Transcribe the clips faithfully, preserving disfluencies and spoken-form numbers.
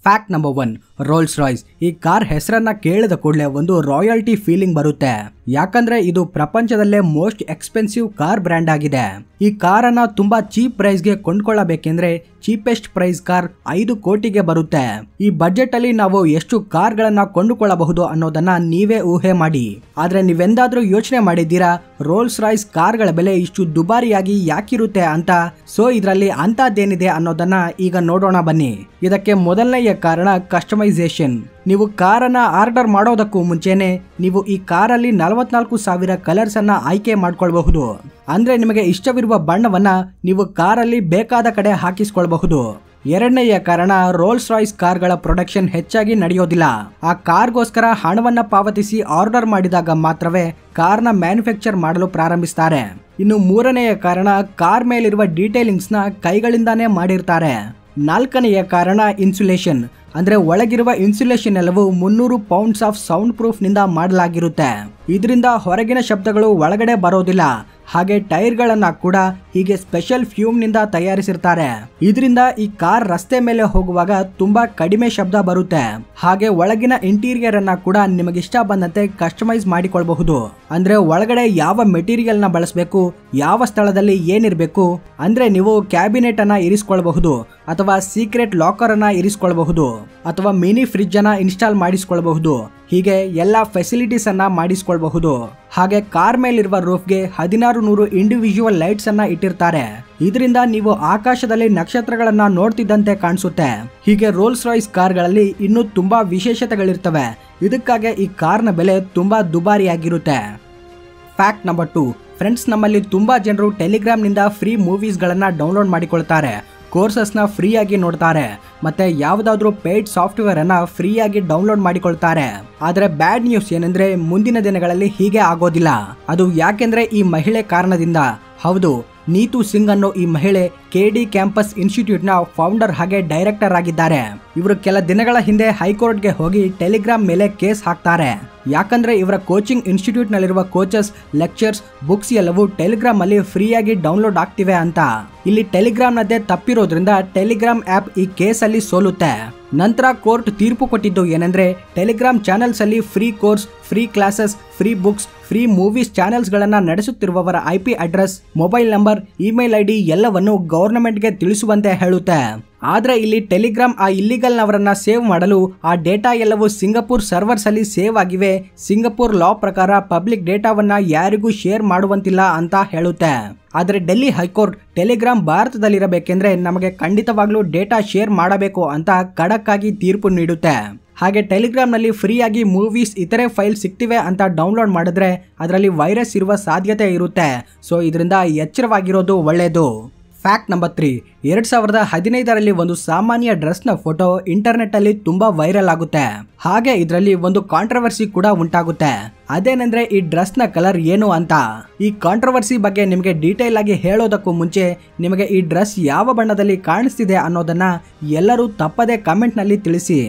Fact number one, Rolls Royce. ಈ car ಹೆಸರನ್ನ ಕೇಳಿದ ಕೂಡಲೇ ಒಂದು ರಾಯಲ್ಟಿ ಫೀಲಿಂಗ್ ಬರುತ್ತೆ. ಯಾಕಂದ್ರೆ ಇದು ಪ್ರಪಂಚದಲ್ಲೇ ಮೋಸ್ಟ್ ಎಕ್ಸ್ಪೆನ್ಸಿವ್ ಕಾರ್ ಬ್ರ್ಯಾಂಡ್ ಆಗಿದೆ. ಈ ಕಾರನ್ನ ತುಂಬಾ ಚೀಪ್ ಪ್ರೈಸ್ ಗೆ ಕೊಂಡ್ಕೊಳ್ಳಬೇಕೆಂದ್ರೆ ಚೀಪೆಸ್ಟ್ ಪ್ರೈಸ್ ಕಾರ್ ಐದು ಕೋಟಿಗೆ ಬರುತ್ತೆ. ಈ ಬಜೆಟ್ ಅಲ್ಲಿ ನಾವು ಎಷ್ಟು ಕಾರ್ ಗಳನ್ನ ಕೊಂಡುಕೊಳ್ಳಬಹುದು ಅನ್ನೋದನ್ನ ನೀವೇ ಊಹೆ ಮಾಡಿ. ಆದ್ರೆ ನೀವೆಂದಾದ್ರೂ ಯೋಚನೆ ಮಾಡಿದ್ದೀರಾ ರೋಲ್ಸ್ ರಾಯ್ಸ್ ಕಾರ್ ಗಳ ಬೆಲೆ ಇಷ್ಟು ದುಬಾರಿಯಾಗಿ ಯಾಕಿರುತ್ತೆ ಅಂತ? ಸೊ ಇದರಲ್ಲಿ ಅಂತದ್ದೇನಿದೆ ಅನ್ನೋದನ್ನ ಈಗ ನೋಡೋಣ ಬನ್ನಿ. ಇದಕ್ಕೆ ಮೊದಲನೆಯ ಕಾರಣ ಕಸ್ಟಮೈಸೇಷನ್. ನೀವು ಕಾರನ್ನ ಆರ್ಡರ್ ಮಾಡೋದಕ್ಕೂ ಮುಂಚೆನೆ ನೀವು ಈ ಕಾರಲ್ಲಿ ನಲವತ್ನಾಲ್ಕು ಸಾವಿರ ಕಲರ್ಸ್ ಅನ್ನ ಆಯ್ಕೆ ಮಾಡ್ಕೊಳ್ಬಹುದು. ಅಂದ್ರೆ ನಿಮಗೆ ಇಷ್ಟವಿರುವ ಬಣ್ಣವನ್ನ ನೀವು ಕಾರಲ್ಲಿ ಬೇಕಾದ ಕಡೆ ಹಾಕಿಸ್ಕೊಳ್ಬಹುದು. ಎರಡನೆಯ ಕಾರಣ, ರೋಲ್ಸ್ ರಾಯ್ಸ್ ಕಾರ್ಗಳ ಪ್ರೊಡಕ್ಷನ್ ಹೆಚ್ಚಾಗಿ ನಡೆಯೋದಿಲ್ಲ. ಆ ಕಾರ್ಗೋಸ್ಕರ ಹಣವನ್ನ ಪಾವತಿಸಿ ಆರ್ಡರ್ ಮಾಡಿದಾಗ ಮಾತ್ರವೇ ಕಾರ್ನ ಮ್ಯಾನುಫ್ಯಾಕ್ಚರ್ ಮಾಡಲು ಪ್ರಾರಂಭಿಸ್ತಾರೆ. ಇನ್ನು ಮೂರನೆಯ ಕಾರಣ, ಕಾರ್ ಮೇಲಿರುವ ಡೀಟೇಲಿಂಗ್ಸ್ ನ ಕೈಗಳಿಂದಾನೇ ಮಾಡಿರ್ತಾರೆ. ನಾಲ್ಕನೆಯ ಕಾರಣ ಇನ್ಸುಲೇಷನ್. ಅಂದ್ರೆ ಒಳಗಿರುವ ಇನ್ಸುಲೇಷನ್ ಎಲ್ಲವೂ ಮುನ್ನೂರು ಪೌಂಡ್ಸ್ ಆಫ್ ಸೌಂಡ್ ಪ್ರೂಫ್ ನಿಂದ ಮಾಡಲಾಗಿರುತ್ತೆ. ಇದರಿಂದ ಹೊರಗಿನ ಶಬ್ದಗಳು ಒಳಗಡೆ ಬರೋದಿಲ್ಲ. ಹಾಗೆ ಟೈರ್ ಗಳನ್ನ ಕೂಡ ಹೀಗೆ ಸ್ಪೆಷಲ್ ಫ್ಯೂಮ್ ನಿಂದ ತಯಾರಿಸಿರ್ತಾರೆ. ಇದರಿಂದ ಈ ಕಾರ್ ರಸ್ತೆ ಮೇಲೆ ಹೋಗುವಾಗ ತುಂಬಾ ಕಡಿಮೆ ಶಬ್ದ ಬರುತ್ತೆ. ಹಾಗೆ ಒಳಗಿನ ಇಂಟೀರಿಯರ್ ಅನ್ನ ಕೂಡ ನಿಮಗಿಷ್ಟ ಬಂದಂತೆ ಕಸ್ಟಮೈಸ್ ಮಾಡಿಕೊಳ್ಳಬಹುದು. ಅಂದ್ರೆ ಒಳಗಡೆ ಯಾವ ಮೆಟೀರಿಯಲ್ ನ ಬಳಸಬೇಕು, ಯಾವ ಸ್ಥಳದಲ್ಲಿ ಏನಿರಬೇಕು, ಅಂದ್ರೆ ನೀವು ಕ್ಯಾಬಿನೆಟ್ ಅನ್ನ ಇರಿಸಿಕೊಳ್ಳಬಹುದು, ಅಥವಾ ಸೀಕ್ರೆಟ್ ಲಾಕರ್ ಅನ್ನ ಇರಿಸಿಕೊಳ್ಳಬಹುದು, ಅಥವಾ ಮಿನಿ ಫ್ರಿಡ್ಜ್ ಅನ್ನ ಇನ್ಸ್ಟಾಲ್ ಮಾಡಿಸಿಕೊಳ್ಳಬಹುದು. ಹೀಗೆ ಎಲ್ಲಾ ಫೆಸಿಲಿಟೀಸ್ ಅನ್ನ ಮಾಡಿಸಿಕೊಳ್ಳಬಹುದು. ಹಾಗೆ ಕಾರ್ ಮೇಲಿರುವ ರೂಫ್ಗೆ ಹದಿನಾರು ನೂರು ಇಂಡಿವಿಜುವಲ್ ಲೈಟ್ಸ್ ಅನ್ನ ಇಟ್ಟಿರ್ತಾರೆ. ಇದರಿಂದ ನೀವು ಆಕಾಶದಲ್ಲಿ ನಕ್ಷತ್ರಗಳನ್ನ ನೋಡ್ತಿದ್ದಂತೆ ಕಾಣಿಸುತ್ತೆ. ಹೀಗೆ ರೋಲ್ಸ್ ರಾಯ್ಸ್ ಕಾರ್ಗಳಲ್ಲಿ ಇನ್ನೂ ತುಂಬಾ ವಿಶೇಷತೆಗಳಿರ್ತವೆ. ಇದಕ್ಕಾಗಿ ಈ ಕಾರ್ನ ಬೆಲೆ ತುಂಬಾ ದುಬಾರಿಯಾಗಿರುತ್ತೆ. ಫ್ಯಾಕ್ಟ್ ನಂಬರ್ ಟು, ಫ್ರೆಂಡ್ಸ್, ನಮ್ಮಲ್ಲಿ ತುಂಬಾ ಜನರು ಟೆಲಿಗ್ರಾಮ್ ನಿಂದ ಫ್ರೀ ಮೂವೀಸ್ ಗಳನ್ನ ಡೌನ್ಲೋಡ್ ಮಾಡಿಕೊಳ್ತಾರೆ, ಕೋರ್ಸಸ್ ನ ಫ್ರೀ ಆಗಿ ನೋಡ್ತಾರೆ, ಮತ್ತೆ ಯಾವ್ದಾದ್ರು ಪೇಯ್ಡ್ ಸಾಫ್ಟ್ವೇರ್ ಅನ್ನ ಫ್ರೀ ಆಗಿ ಡೌನ್ಲೋಡ್ ಮಾಡಿಕೊಳ್ತಾರೆ. ಆದ್ರೆ ಬ್ಯಾಡ್ ನ್ಯೂಸ್ ಏನಂದ್ರೆ ಮುಂದಿನ ದಿನಗಳಲ್ಲಿ ಹೀಗೆ ಆಗೋದಿಲ್ಲ. ಅದು ಯಾಕೆಂದ್ರೆ ಈ ಮಹಿಳೆ ಕಾರಣದಿಂದ. ಹೌದು, ನೀತು ಸಿಂಗ್ ಅನ್ನೋ ಈ ಮಹಿಳೆ ಕೆಡಿ ಕ್ಯಾಂಪಸ್ ಇನ್ಸ್ಟಿಟ್ಯೂಟ್ ನ ಫೌಂಡರ್ ಹಾಗೆ ಡೈರೆಕ್ಟರ್ ಆಗಿದ್ದಾರೆ. ಇವರು ಕೆಲ ದಿನಗಳ ಹಿಂದೆ ಹೈಕೋರ್ಟ್ ಗೆ ಹೋಗಿ ಟೆಲಿಗ್ರಾಮ್ ಮೇಲೆ ಕೇಸ್ ಹಾಕ್ತಾರೆ. ಯಾಕಂದ್ರೆ ಇವರ ಕೋಚಿಂಗ್ ಇನ್ಸ್ಟಿಟ್ಯೂಟ್ ನಲ್ಲಿರುವ ಕೋಚಸ್, ಲೆಕ್ಚರ್ಸ್, ಬುಕ್ಸ್ ಎಲ್ಲವೂ ಟೆಲಿಗ್ರಾಮ್ ಅಲ್ಲಿ ಫ್ರೀ ಆಗಿ ಡೌನ್ಲೋಡ್ ಆಗ್ತಿವೆ ಅಂತ. ಇಲ್ಲಿ ಟೆಲಿಗ್ರಾಮ್ ನದ್ದೇ ತಪ್ಪಿರೋದ್ರಿಂದ ಟೆಲಿಗ್ರಾಮ್ ಆಪ್ ಈ ಕೇಸ್ ಅಲ್ಲಿ ಸೋಲುತ್ತೆ. ನಂತರ ಕೋರ್ಟ್ ತೀರ್ಪು ಕೊಟ್ಟಿದ್ದು ಏನಂದ್ರೆ ಟೆಲಿಗ್ರಾಮ್ ಚಾನೆಲ್ಸ್ ಅಲ್ಲಿ free course, free classes, free books, free movies channels ಗಳನ್ನ ನಡೆಸುತ್ತಿರುವವರ I P address, mobile number, email I D ಎಲ್ಲವನ್ನು ಗವರ್ನಮೆಂಟ್ ಗೆ ತಿಳಿಸುವಂತೆ ಹೇಳುತ್ತೆ. ಆದ್ರೆ ಇಲ್ಲಿ ಟೆಲಿಗ್ರಾಮ್ ಆ ಇಲ್ಲಿಗಲ್ ನವರನ್ನ ಸೇವ್ ಮಾಡಲು ಆ ಡೇಟಾ ಎಲ್ಲವೂ ಸಿಂಗಪುರ್ ಸರ್ವರ್ಸ್ ಅಲ್ಲಿ ಸೇವ್ ಆಗಿವೆ. ಸಿಂಗಪುರ್ ಲಾ ಪ್ರಕಾರ ಪಬ್ಲಿಕ್ ಡೇಟಾವನ್ನ ಯಾರಿಗೂ ಶೇರ್ ಮಾಡುವಂತಿಲ್ಲ ಅಂತ ಹೇಳುತ್ತೆ. ಆದ್ರೆ ಡೆಲ್ಲಿ ಹೈಕೋರ್ಟ್ ಟೆಲಿಗ್ರಾಮ್ ಭಾರತದಲ್ಲಿರಬೇಕೆಂದ್ರೆ ನಮಗೆ ಖಂಡಿತವಾಗ್ಲೂ ಡೇಟಾ ಶೇರ್ ಮಾಡಬೇಕು ಅಂತ ಖಡಕ್ ಆಗಿ ತೀರ್ಪು ನೀಡುತ್ತೆ. ಹಾಗೆ ಟೆಲಿಗ್ರಾಮ್ ನಲ್ಲಿ ಫ್ರೀ ಆಗಿ ಮೂವೀಸ್, ಇತರೆ ಫೈಲ್ ಸಿಗ್ತಿವೆ ಅಂತ ಡೌನ್ಲೋಡ್ ಮಾಡಿದ್ರೆ ಅದರಲ್ಲಿ ವೈರಸ್ ಇರುವ ಸಾಧ್ಯತೆ ಇರುತ್ತೆ. ಸೊ ಇದರಿಂದ ಎಚ್ಚರವಾಗಿರೋದು ಒಳ್ಳೆಯದು. ಫ್ಯಾಕ್ಟ್ ನಂಬರ್ ತ್ರೀ, ಎರಡ್ ಸಾವಿರದ ಹದಿನೈದರಲ್ಲಿ ಒಂದು ಸಾಮಾನ್ಯ ಡ್ರೆಸ್ ನ ಫೋಟೋ ಇಂಟರ್ನೆಟ್ ಅಲ್ಲಿ ತುಂಬಾ ವೈರಲ್ ಆಗುತ್ತೆ. ಹಾಗೆ ಇದರಲ್ಲಿ ಒಂದು ಕಾಂಟ್ರವರ್ಸಿ ಕೂಡ ಉಂಟಾಗುತ್ತೆ. ಅದೇನೆಂದ್ರೆ ಈ ಡ್ರೆಸ್ ನ ಕಲರ್ ಏನು ಅಂತ. ಈ ಕಾಂಟ್ರವರ್ಸಿ ಬಗ್ಗೆ ನಿಮಗೆ ಡೀಟೇಲ್ ಆಗಿ ಹೇಳೋದಕ್ಕೂ ಮುಂಚೆ ನಿಮಗೆ ಈ ಡ್ರೆಸ್ ಯಾವ ಬಣ್ಣದಲ್ಲಿ ಕಾಣಿಸ್ತಿದೆ ಅನ್ನೋದನ್ನ ಎಲ್ಲರೂ ತಪ್ಪದೆ ಕಮೆಂಟ್ ನಲ್ಲಿ ತಿಳಿಸಿ.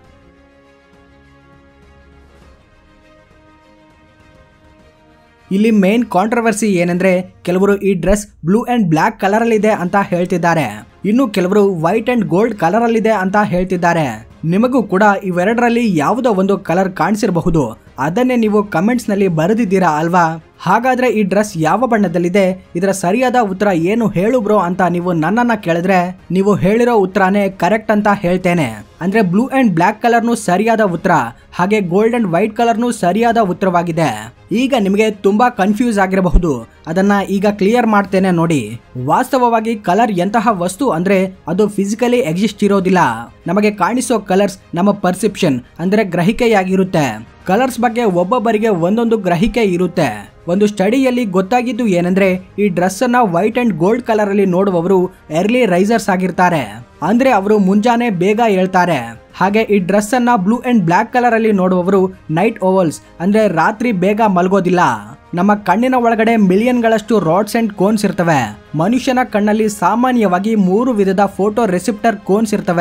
ಇಲ್ಲಿ ಮೇನ್ ಕಾಂಟ್ರವರ್ಸಿ ಏನಂದ್ರೆ ಕೆಲವರು ಈ dress blue and black colour ಅಲ್ಲಿ ಇದೆ ಅಂತ ಹೇಳ್ತಿದ್ದಾರೆ. ಇನ್ನು ಕೆಲವರು ವೈಟ್ ಅಂಡ್ ಗೋಲ್ಡ್ ಕಲರ್ ಅಲ್ಲಿ ಇದೆ ಅಂತ ಹೇಳ್ತಿದ್ದಾರೆ. ನಿಮಗೂ ಕೂಡ ಇವೆರಡರಲ್ಲಿ ಯಾವುದೋ ಒಂದು ಕಲರ್ ಕಾಣಿಸಿರಬಹುದು. ಅದನ್ನೇ ನೀವು ಕಮೆಂಟ್ಸ್ ನಲ್ಲಿ ಬರೆದಿದ್ದೀರಾ ಅಲ್ವಾ? ಹಾಗಾದ್ರೆ ಈ ಡ್ರೆಸ್ ಯಾವ ಬಣ್ಣದಲ್ಲಿದೆ, ಇದರ ಸರಿಯಾದ ಉತ್ತರ ಏನು ಹೇಳು ಬ್ರೋ ಅಂತ ನೀವು ನನ್ನನ್ನ ಕೇಳಿದ್ರೆ ನೀವು ಹೇಳಿರೋ ಉತ್ತರನೇ ಕರೆಕ್ಟ್ ಅಂತ ಹೇಳ್ತೇನೆ. ಅಂದ್ರೆ ಬ್ಲೂ ಅಂಡ್ ಬ್ಲಾಕ್ ಕಲರ್ನು ಸರಿಯಾದ ಉತ್ತರ, ಹಾಗೆ ಗೋಲ್ಡ್ ಅಂಡ್ ವೈಟ್ ಕಲರ್ನು ಸರಿಯಾದ ಉತ್ತರವಾಗಿದೆ. ಈಗ ನಿಮಗೆ ತುಂಬಾ ಕನ್ಫ್ಯೂಸ್ ಆಗಿರಬಹುದು, ಅದನ್ನ ಈಗ ಕ್ಲಿಯರ್ ಮಾಡ್ತೇನೆ ನೋಡಿ. ವಾಸ್ತವವಾಗಿ ಕಲರ್ ಎಂತಹ ವಸ್ತು ಅಂದ್ರೆ ಅದು ಫಿಸಿಕಲಿ ಎಕ್ಸಿಸ್ಟ್ ಇರೋದಿಲ್ಲ. ನಮಗೆ ಕಾಣಿಸೋ ಕಲರ್ಸ್ ನಮ್ಮ ಪರ್ಸೆಪ್ಷನ್ ಅಂದ್ರೆ ಗ್ರಹಿಕೆಯಾಗಿರುತ್ತೆ. ಕಲರ್ಸ್ ಬಗ್ಗೆ ಒಬ್ಬೊಬ್ಬರಿಗೆ ಒಂದೊಂದು ಗ್ರಹಿಕೆ ಇರುತ್ತೆ. ಒಂದು ಸ್ಟಡಿಯಲ್ಲಿ ಗೊತ್ತಾಗಿದ್ದು ಏನಂದ್ರೆ ಈ ಡ್ರೆಸ್ ಅನ್ನ ವೈಟ್ ಅಂಡ್ ಗೋಲ್ಡ್ ಕಲರ್ ಅಲ್ಲಿ ನೋಡುವವರು ಎರ್ಲಿ ರೈಸರ್ಸ್ ಆಗಿರ್ತಾರೆ. ಅಂದ್ರೆ ಅವರು ಮುಂಜಾನೆ ಬೇಗ ಹೇಳ್ತಾರೆ. ಹಾಗೆ ಈ ಡ್ರೆಸ್ ಅನ್ನ ಬ್ಲೂ ಅಂಡ್ ಬ್ಲಾಕ್ ಕಲರ್ ಅಲ್ಲಿ ನೋಡುವವರು ನೈಟ್ ಓವಲ್ಸ್ ಅಂದ್ರೆ ರಾತ್ರಿ ಬೇಗ ಮಲಗೋದಿಲ್ಲ. ನಮ್ಮ ಕಣ್ಣಿನ ಒಳಗಡೆ ಮಿಲಿಯನ್ ಗಳಷ್ಟು ರಾಡ್ಸ್ ಅಂಡ್ ಕೋನ್ಸ್ ಇರ್ತವೆ. ಮನುಷ್ಯನ ಕಣ್ಣಲ್ಲಿ ಸಾಮಾನ್ಯವಾಗಿ ಮೂರು ವಿಧದ ಫೋಟೋ ರೆಸಿಪ್ಟರ್ ಕೋನ್ಸ್ ಇರ್ತವೆ.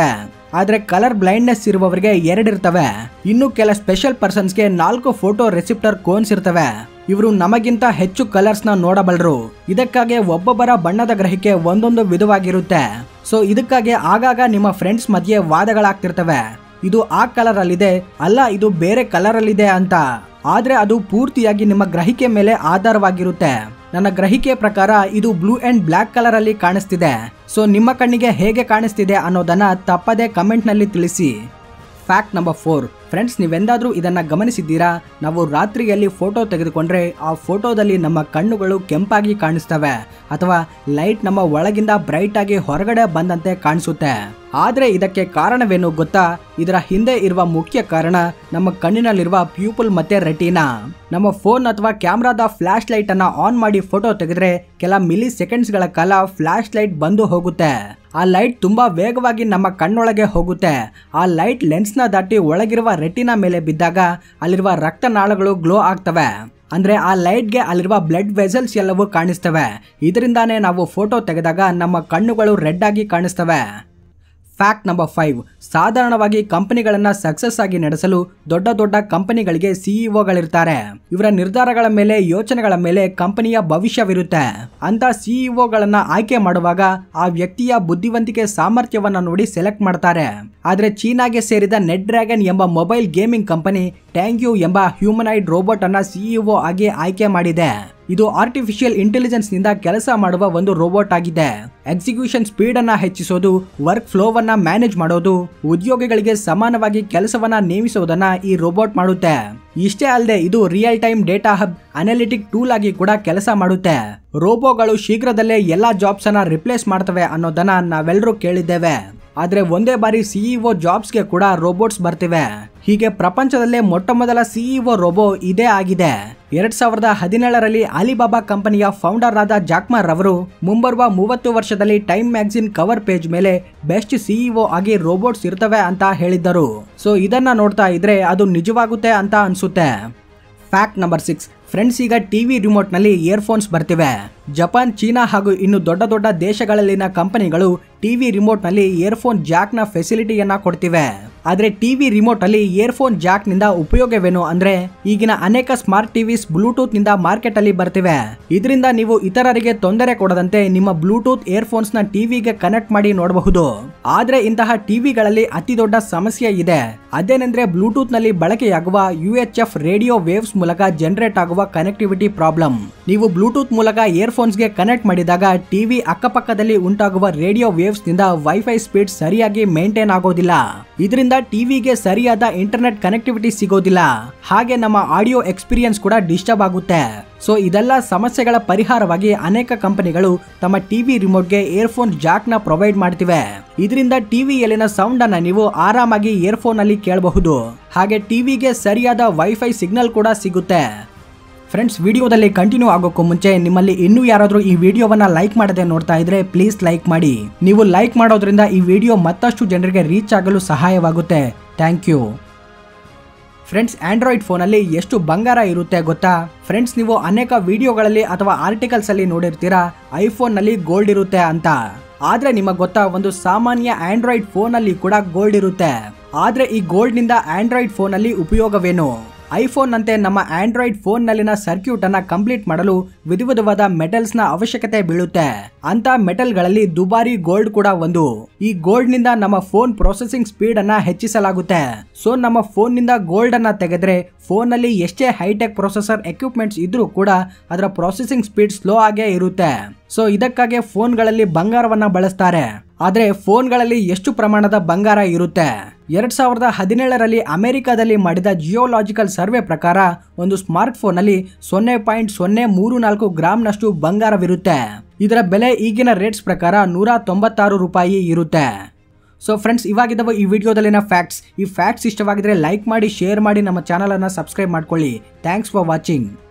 ಆದ್ರೆ ಕಲರ್ ಬ್ಲೈಂಡ್ನೆಸ್ ಇರುವವರಿಗೆ ಎರಡಿರ್ತವೆ. ಇನ್ನು ಕೆಲ ಸ್ಪೆಷಲ್ ಪರ್ಸನ್ಸ್ಗೆ ನಾಲ್ಕು ಫೋಟೋ ರೆಸಿಪ್ಟರ್ ಕೋನ್ಸ್ ಇರ್ತವೆ. ಇವರು ನಮಗಿಂತ ಹೆಚ್ಚು ಕಲರ್ಸ್ ನ ನೋಡಬಲ್ಲರು. ಇದಕ್ಕಾಗಿ ಒಬ್ಬೊಬ್ಬರ ಬಣ್ಣದ ಗ್ರಹಿಕೆ ಒಂದೊಂದು ವಿಧವಾಗಿರುತ್ತೆ. ಸೊ ಇದಕ್ಕಾಗಿ ಆಗಾಗ ನಿಮ್ಮ ಫ್ರೆಂಡ್ಸ್ ಮಧ್ಯೆ ವಾದಗಳಾಗ್ತಿರ್ತವೆ. ಇದು ಆ ಕಲರ್ ಅಲ್ಲಿದೆ, ಅಲ್ಲ ಇದು ಬೇರೆ ಕಲರ್ ಅಲ್ಲಿದೆ ಅಂತ. ಆದ್ರೆ ಅದು ಪೂರ್ತಿಯಾಗಿ ನಿಮ್ಮ ಗ್ರಹಿಕೆ ಮೇಲೆ ಆಧಾರವಾಗಿರುತ್ತೆ. ನನ್ನ ಗ್ರಹಿಕೆ ಪ್ರಕಾರ ಇದು ಬ್ಲೂ ಅಂಡ್ ಬ್ಲಾಕ್ ಕಲರ್ ಅಲ್ಲಿ ಕಾಣಿಸ್ತಿದೆ. ಸೊ ನಿಮ್ಮ ಕಣ್ಣಿಗೆ ಹೇಗೆ ಕಾಣಿಸ್ತಿದೆ ಅನ್ನೋದನ್ನ ತಪ್ಪದೆ ಕಮೆಂಟ್ ನಲ್ಲಿ ತಿಳಿಸಿ. Fact number four. ಫ್ರೆಂಡ್ಸ್, ನೀವೆಂದಾದ್ರೂ ಇದನ್ನ ಗಮನಿಸಿದ್ದೀರಾ? ನಾವು ರಾತ್ರಿಯಲ್ಲಿ ಫೋಟೋ ತೆಗೆದುಕೊಂಡ್ರೆ ಆ ಫೋಟೋದಲ್ಲಿ ನಮ್ಮ ಕಣ್ಣುಗಳು ಕೆಂಪಾಗಿ ಕಾಣಿಸ್ತವೆ ಅಥವಾ ಲೈಟ್ ನಮ್ಮ ಒಳಗಿಂದ ಬ್ರೈಟ್ ಆಗಿ ಹೊರಗಡೆ ಬಂದಂತೆ ಕಾಣಿಸುತ್ತೆ. ಆದ್ರೆ ಇದಕ್ಕೆ ಕಾರಣವೇನು ಗೊತ್ತಾ? ಇದರ ಹಿಂದೆ ಇರುವ ಮುಖ್ಯ ಕಾರಣ ನಮ್ಮ ಕಣ್ಣಿನಲ್ಲಿರುವ ಪ್ಯೂಪಲ್ ಮತ್ತೆ ರೆಟಿನಾ. ನಮ್ಮ ಫೋನ್ ಅಥವಾ ಕ್ಯಾಮ್ರಾದ ಫ್ಲಾಶ್ ಲೈಟ್ ಅನ್ನ ಆನ್ ಮಾಡಿ ಫೋಟೋ ತೆಗೆದ್ರೆ ಕೆಲ ಮಿಲಿ ಸೆಕೆಂಡ್ಸ್ ಗಳ ಕಾಲ ಫ್ಲಾಶ್ ಲೈಟ್ ಬಂದು ಹೋಗುತ್ತೆ. ಆ ಲೈಟ್ ತುಂಬಾ ವೇಗವಾಗಿ ನಮ್ಮ ಕಣ್ಣೊಳಗೆ ಹೋಗುತ್ತೆ. ಆ ಲೈಟ್ ಲೆನ್ಸ್ ನ ದಾಟಿ ಒಳಗಿರುವ ರೆಟಿನಾ ಮೇಲೆ ಬಿದ್ದಾಗ ಅಲ್ಲಿರುವ ರಕ್ತನಾಳಗಳು ಗ್ಲೋ ಆಗ್ತವೆ. ಅಂದ್ರೆ ಆ ಲೈಟ್ಗೆ ಅಲ್ಲಿರುವ ಬ್ಲಡ್ ವೆಸಲ್ಸ್ ಎಲ್ಲವೂ ಕಾಣಿಸ್ತವೆ. ಇದರಿಂದಾನೇ ನಾವು ಫೋಟೋ ತೆಗೆದಾಗ ನಮ್ಮ ಕಣ್ಣುಗಳು ರೆಡ್ ಆಗಿ ಕಾಣಿಸ್ತವೆ. Fact number five. ಸಾಧಾರಣವಾಗಿ ಕಂಪನಿಗಳನ್ನ ಸಕ್ಸಸ್ ಆಗಿ ನಡೆಸಲು ದೊಡ್ಡ ದೊಡ್ಡ ಕಂಪನಿಗಳಿಗೆ ಸಿಇಒಗಳಿರ್ತಾರೆ. ಇವರ ನಿರ್ಧಾರಗಳ ಮೇಲೆ, ಯೋಚನೆಗಳ ಮೇಲೆ ಕಂಪನಿಯ ಭವಿಷ್ಯವಿರುತ್ತೆ. ಅಂತ ಸಿಇಒಗಳನ್ನ ಆಯ್ಕೆ ಮಾಡುವಾಗ ಆ ವ್ಯಕ್ತಿಯ ಬುದ್ಧಿವಂತಿಕೆ ಸಾಮರ್ಥ್ಯವನ್ನ ನೋಡಿ ಸೆಲೆಕ್ಟ್ ಮಾಡ್ತಾರೆ. ಆದ್ರೆ ಚೀನಾಗೆ ಸೇರಿದ ನೆಟ್ ಡ್ರ್ಯಾಗನ್ ಎಂಬ ಮೊಬೈಲ್ ಗೇಮಿಂಗ್ ಕಂಪನಿ ಟ್ಯಾಂಗ್ಯೂ ಎಂಬ ಹ್ಯೂಮನಾಯ್ಡ್ ರೋಬೋಟ್ ಅನ್ನ ಸಿಇಒ ಆಗಿ ಆಯ್ಕೆ ಮಾಡಿದೆ. ಇದು ಆರ್ಟಿಫಿಷಿಯಲ್ ಇಂಟೆಲಿಜೆನ್ಸ್ ನಿಂದ ಕೆಲಸ ಮಾಡುವ ಒಂದು ರೋಬೋಟ್ ಆಗಿದೆ. ಎಕ್ಸಿಕ್ಯೂಷನ್ ಸ್ಪೀಡ್ ಅನ್ನ ಹೆಚ್ಚಿಸೋದು, ವರ್ಕ್ ಫ್ಲೋವನ್ನ ಮ್ಯಾನೇಜ್ ಮಾಡೋದು, ಉದ್ಯೋಗಿಗಳಿಗೆ ಸಮಾನವಾಗಿ ಕೆಲಸವನ್ನ ನೇಮಿಸುವುದನ್ನ ಈ ರೋಬೋಟ್ ಮಾಡುತ್ತೆ. ಇಷ್ಟೇ ಅಲ್ಲದೆ ಇದು real time data hub analytic tool ಆಗಿ ಕೂಡ ಕೆಲಸ ಮಾಡುತ್ತೆ. ರೋಬೋಗಳು ಶೀಘ್ರದಲ್ಲೇ ಎಲ್ಲಾ ಜಾಬ್ಸ್ ಅನ್ನ ರಿಪ್ಲೇಸ್ ಮಾಡ್ತವೆ ಅನ್ನೋದನ್ನ ನಾವೆಲ್ಲರೂ ಕೇಳಿದ್ದೇವೆ. ಆದ್ರೆ ಒಂದೇ ಬಾರಿ ಸಿಇಒ ಜಾಬ್ಸ್ಗೆ ಕೂಡ ರೋಬೋಟ್ಸ್ ಬರ್ತಿವೆ. ಹೀಗೆ ಪ್ರಪಂಚದಲ್ಲೇ ಮೊಟ್ಟ ಮೊದಲ ಸಿಇಒ ರೋಬೋ ಇದೇ ಆಗಿದೆ. ಎರಡ್ ಸಾವಿರದ ಹದಿನೇಳರಲ್ಲಿ ಅಲಿಬಾಬಾ ಕಂಪನಿಯ ಫೌಂಡರ್ ಆದ ಜಾಕ್ ಮಾ ರವರು ಮುಂಬರುವ ಮೂವತ್ತು ವರ್ಷದಲ್ಲಿ ಟೈಮ್ ಮ್ಯಾಗಜಿನ್ ಕವರ್ ಪೇಜ್ ಮೇಲೆ ಬೆಸ್ಟ್ ಸಿಇಒ ಆಗಿ ರೋಬೋಟ್ಸ್ ಇರ್ತವೆ ಅಂತ ಹೇಳಿದ್ದರು. ಸೊ ಇದನ್ನ ನೋಡ್ತಾ ಇದ್ರೆ ಅದು ನಿಜವಾಗುತ್ತೆ ಅಂತ ಅನ್ಸುತ್ತೆ. Fact number six. ಫ್ರೆಂಡ್ಸ್, ಈಗ ಟಿವಿ ರಿಮೋಟ್ ನಲ್ಲಿ ಇಯರ್ಫೋನ್ಸ್ ಬರ್ತಿವೆ. ಜಪಾನ್, ಚೀನಾ ಹಾಗೂ ಇನ್ನು ದೊಡ್ಡ ದೊಡ್ಡ ದೇಶಗಳಲ್ಲಿನ ಕಂಪನಿಗಳು ಟಿವಿ ರಿಮೋಟ್ ನಲ್ಲಿ ಇಯರ್ಫೋನ್ ಜಾಕ್ ನ ಫೆಸಿಲಿಟಿಯನ್ನ ಕೊಡ್ತಿವೆ. ಆದ್ರೆ ಟಿವಿ ರಿಮೋಟ್ ಅಲ್ಲಿ ಇಯರ್ಫೋನ್ ಜಾಕ್ ನಿಂದ ಉಪಯೋಗವೇನು ಅಂದ್ರೆ, ಈಗಿನ ಅನೇಕ ಸ್ಮಾರ್ಟ್ ಟಿವಿಸ್ ಬ್ಲೂಟೂತ್ ನಿಂದ ಮಾರ್ಕೆಟ್ ಅಲ್ಲಿ ಬರ್ತಿವೆ. ಇದರಿಂದ ನೀವು ಇತರರಿಗೆ ತೊಂದರೆ ಕೊಡದಂತೆ ನಿಮ್ಮ ಬ್ಲೂಟೂತ್ ಇಯರ್ಫೋನ್ಸ್ ನ ಟಿವಿಗೆ ಕನೆಕ್ಟ್ ಮಾಡಿ ನೋಡಬಹುದು. ಆದ್ರೆ ಇಂತಹ ಟಿವಿಗಳಲ್ಲಿ ಅತಿ ದೊಡ್ಡ ಸಮಸ್ಯೆ ಇದೆ. ಅದೇನೆಂದ್ರೆ ಬ್ಲೂಟೂತ್ ನಲ್ಲಿ ಬಳಕೆಯಾಗುವ U H F radio waves ಮೂಲಕ ಜನರೇಟ್ ಆಗುವ ಕನೆಕ್ಟಿವಿಟಿ ಪ್ರಾಬ್ಲಮ್. ನೀವು ಬ್ಲೂಟೂತ್ ಮೂಲಕ ಇಯರ್ಫೋನ್ಸ್ ಗೆ ಕನೆಕ್ಟ್ ಮಾಡಿದಾಗ ಟಿವಿ ಅಕ್ಕಪಕ್ಕದಲ್ಲಿ ಉಂಟಾಗುವ ರೇಡಿಯೋ ವೇವ್ಸ್ ನಿಂದ ವೈಫೈ ಸ್ಪೀಡ್ ಸರಿಯಾಗಿ ಮೇಂಟೈನ್ ಆಗೋದಿಲ್ಲ. ಇದರಿಂದ ಟಿವಿಗೆ ಸರಿಯಾದ ಇಂಟರ್ನೆಟ್ ಕನೆಕ್ಟಿವಿಟಿ ಸಿಗೋದಿಲ್ಲ. ಹಾಗೆ ನಮ್ಮ ಆಡಿಯೋ ಎಕ್ಸ್ಪೀರಿಯನ್ಸ್ ಕೂಡ ಡಿಸ್ಟರ್ಬ್ ಆಗುತ್ತೆ. ಸೊ ಇದೆಲ್ಲ ಸಮಸ್ಯೆಗಳ ಪರಿಹಾರವಾಗಿ ಅನೇಕ ಕಂಪನಿಗಳು ತಮ್ಮ ಟಿವಿ ರಿಮೋಟ್ಗೆ ಇಯರ್ಫೋನ್ ಜಾಕ್ ನ ಪ್ರೊವೈಡ್ ಮಾಡ್ತಿವೆ. ಇದರಿಂದ ಟಿವಿಯಲ್ಲಿನ ಸೌಂಡ್ ಅನ್ನ ನೀವು ಆರಾಮಾಗಿ ಇಯರ್ಫೋನ್ ಅಲ್ಲಿ ಕೇಳಬಹುದು. ಹಾಗೆ ಟಿವಿಗೆ ಸರಿಯಾದ ವೈಫೈ ಸಿಗ್ನಲ್ ಕೂಡ ಸಿಗುತ್ತೆ. ಫ್ರೆಂಡ್ಸ್, ವಿಡಿಯೋದಲ್ಲಿ ಕಂಟಿನ್ಯೂ ಆಗೋಕ್ಕೂ ಮುಂಚೆ ನಿಮ್ಮಲ್ಲಿ ಇನ್ನೂ ಯಾರಾದರೂ ಈ ವಿಡಿಯೋವನ್ನ ಲೈಕ್ ಮಾಡದೆ ನೋಡ್ತಾ ಇದ್ರೆ ಪ್ಲೀಸ್ ಲೈಕ್ ಮಾಡಿ. ನೀವು ಲೈಕ್ ಮಾಡೋದ್ರಿಂದ ಈ ವಿಡಿಯೋ ಮತ್ತಷ್ಟು ಜನರಿಗೆ ರೀಚ್ ಆಗಲು ಸಹಾಯವಾಗುತ್ತೆ. Thank you. ಫ್ರೆಂಡ್ಸ್, ಆಂಡ್ರಾಯ್ಡ್ ಫೋನಲ್ಲಿ ಎಷ್ಟು ಬಂಗಾರ ಇರುತ್ತೆ ಗೊತ್ತಾ? ಫ್ರೆಂಡ್ಸ್, ನೀವು ಅನೇಕ ವಿಡಿಯೋಗಳಲ್ಲಿ ಅಥವಾ ಆರ್ಟಿಕಲ್ಸ್ ಅಲ್ಲಿ ನೋಡಿರ್ತೀರಾ ಐಫೋನ್ ನಲ್ಲಿ ಗೋಲ್ಡ್ ಇರುತ್ತೆ ಅಂತ. ಆದ್ರೆ ನಿಮಗೆ ಗೊತ್ತಾ, ಒಂದು ಸಾಮಾನ್ಯ ಆಂಡ್ರಾಯ್ಡ್ ಫೋನ್ ಅಲ್ಲಿ ಕೂಡ ಗೋಲ್ಡ್ ಇರುತ್ತೆ. ಆದ್ರೆ ಈ ಗೋಲ್ಡ್ ನಿಂದ ಆಂಡ್ರಾಯ್ಡ್ ಫೋನ್ ಅಲ್ಲಿ ಉಪಯೋಗವೇನು? ಐಫೋನ್ ನಂತೆ ನಮ್ಮ ಆಂಡ್ರಾಯ್ಡ್ ಫೋನ್ ನಲ್ಲಿನ ಸರ್ಕ್ಯೂಟ್ ಅನ್ನ ಕಂಪ್ಲೀಟ್ ಮಾಡಲು ವಿಧ ವಿಧವಾದ ಮೆಟಲ್ಸ್ ನ ಅವಶ್ಯಕತೆ ಬೀಳುತ್ತೆ. ಅಂತ ಮೆಟಲ್ ಗಳಲ್ಲಿ ದುಬಾರಿ ಗೋಲ್ಡ್ ಕೂಡ ಒಂದು. ಈ ಗೋಲ್ಡ್ ನಿಂದ ನಮ್ಮ ಫೋನ್ ಪ್ರೊಸೆಸಿಂಗ್ ಸ್ಪೀಡ್ ಅನ್ನ ಹೆಚ್ಚಿಸಲಾಗುತ್ತೆ. ಸೊ ನಮ್ಮ ಫೋನ್ ನಿಂದ ಗೋಲ್ಡ್ ಅನ್ನ ತೆಗೆದ್ರೆ ಫೋನ್ ನಲ್ಲಿ ಎಷ್ಟೇ ಹೈಟೆಕ್ ಪ್ರೊಸೆಸರ್ ಎಕ್ವಿಪ್ಮೆಂಟ್ಸ್ ಇದ್ರೂ ಕೂಡ ಅದರ ಪ್ರೊಸೆಸಿಂಗ್ ಸ್ಪೀಡ್ ಸ್ಲೋ ಆಗೇ ಇರುತ್ತೆ. ಸೊ ಇದಕ್ಕಾಗಿ ಫೋನ್ಗಳಲ್ಲಿ ಬಂಗಾರವನ್ನ ಬಳಸ್ತಾರೆ. ಆದ್ರೆ ಫೋನ್ಗಳಲ್ಲಿ ಎಷ್ಟು ಪ್ರಮಾಣದ ಬಂಗಾರ ಇರುತ್ತೆ? ಎರಡ್ ಸಾವಿರದ ಹದಿನೇಳರಲ್ಲಿ ಅಮೆರಿಕಾದಲ್ಲಿ ಮಾಡಿದ ಜಿಯೋಲಾಜಿಕಲ್ ಸರ್ವೆ ಪ್ರಕಾರ ಒಂದು ಸ್ಮಾರ್ಟ್ ಫೋನ್ ಅಲ್ಲಿ ಸೊನ್ನೆ ಪಾಯಿಂಟ್ ಸೊನ್ನೆ ಮೂರು ನಾಲ್ಕು ಗ್ರಾಮ್ ನಷ್ಟು ಬಂಗಾರವಿರುತ್ತೆ. ಇದರ ಬೆಲೆ ಈಗಿನ ರೇಟ್ಸ್ ಪ್ರಕಾರ ನೂರ ತೊಂಬತ್ತಾರು ರೂಪಾಯಿ ಇರುತ್ತೆ. ಸೊ ಫ್ರೆಂಡ್ಸ್, ಇವಾಗಿದ್ದವು ಈ ವಿಡಿಯೋದಲ್ಲಿನ ಫ್ಯಾಕ್ಟ್ಸ್. ಈ ಫ್ಯಾಕ್ಟ್ಸ್ ಇಷ್ಟವಾಗಿದ್ರೆ ಲೈಕ್ ಮಾಡಿ, ಶೇರ್ ಮಾಡಿ, ನಮ್ಮ ಚಾನಲ್ ಅನ್ನ ಸಬ್ಸ್ಕ್ರೈಬ್ ಮಾಡ್ಕೊಳ್ಳಿ. Thanks for watching.